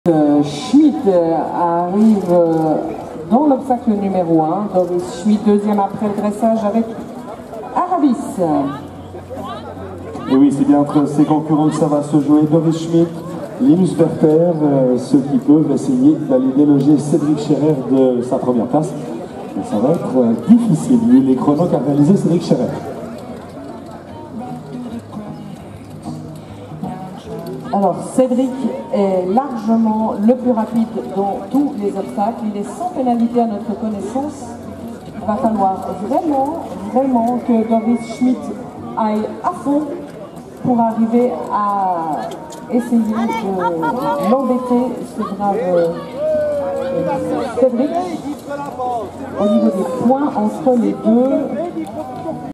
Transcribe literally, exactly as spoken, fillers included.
Schmitt arrive dans l'obstacle numéro un. Doris Schmitt, deuxième après le dressage avec Arabis. Et oui, c'est bien entre ses concurrents que ça va se jouer. Doris Schmitt, Linus Werther, euh, ceux qui peuvent essayer d'aller déloger Cédric Scherer de sa première place. Mais ça va être euh, difficile, vu les chronos qu'a réalisé Cédric Scherer. Alors Cédric est largement le plus rapide dans tous les obstacles. Il est sans pénalité à notre connaissance. Il va falloir vraiment, vraiment que Doris Schmitt aille à fond pour arriver à essayer de l'embêter, ce brave Cédric. Au niveau des points entre les deux,